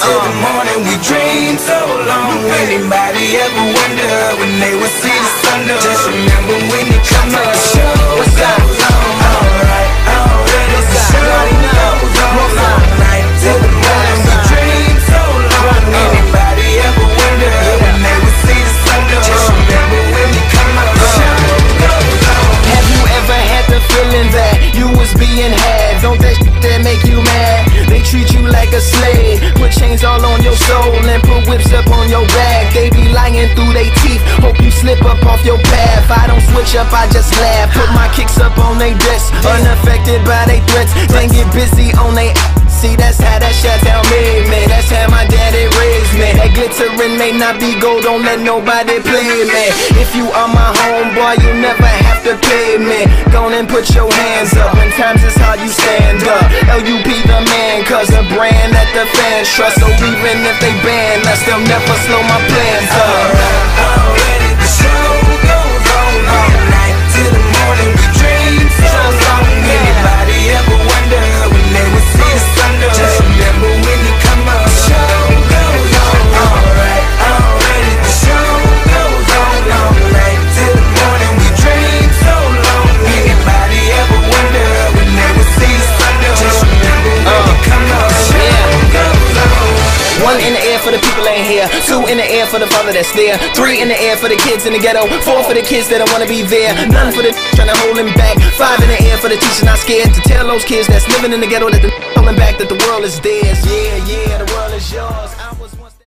till the morning. We dream so long. Anybody ever wonder when they would see the sun? Just remember when you come up, the show goes on. Alright, already the show goes on. All night till the morning. We dream so long. Anybody ever wonder when they would see the sun? Just remember when you come up, the show goes on. Have you ever had the feeling that you was being had? Don't that shit that make you mad? They treat you like a slave, put chains all on your soul and put whips up on your back. They be lying through they teeth, hope you slip up off your path. I don't switch up, I just laugh, put my kicks up on they desk, unaffected by they threats. Then get busy on they see, that's how that shit-town made me. That's how my daddy raised me. That glittering may not be gold, don't let nobody play me. If you are my homeboy, you never have to pay me. Go on and put your hands up, when times is hard you stand up. LUP the man, cause a brand that the fans trust. So even if they ban us, they'll never slow my plans up. Already the show goes on all night till the morning. We dream so long. Anybody ever wonder when they would see the sun? Just remember when you come up, the show goes on. Alright, already the show goes on all night till the morning. We dream so long. Anybody ever wonder when they would see the sun? Just remember when you come up, the show goes on. One in the air for the people ain't here, two in the air for the father that's there, three in the air for the kids in the ghetto, four for the kids that don't wanna be there, none for the trying to hold him back, five in the air for the teacher not scared to tell those kids that's living in the ghetto that the holding back that the world is theirs. Yeah, yeah, the world is yours.